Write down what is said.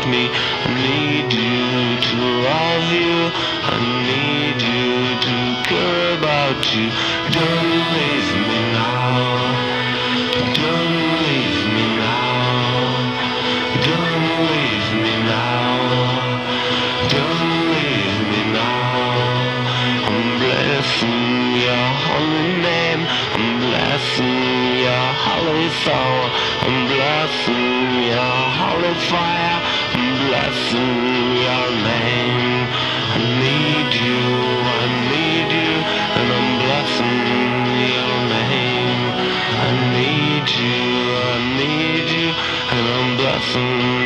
me. I need you to love you. I need you to care about you. Don't leave me now. Don't leave me now. Don't leave me now. Don't leave me now. I'm blessing your holy name. I'm blessing your holy soul. I'm blessing your holy fire. I'm blessing your name. I need you, and I'm blessing your name. I need you, and I'm blessing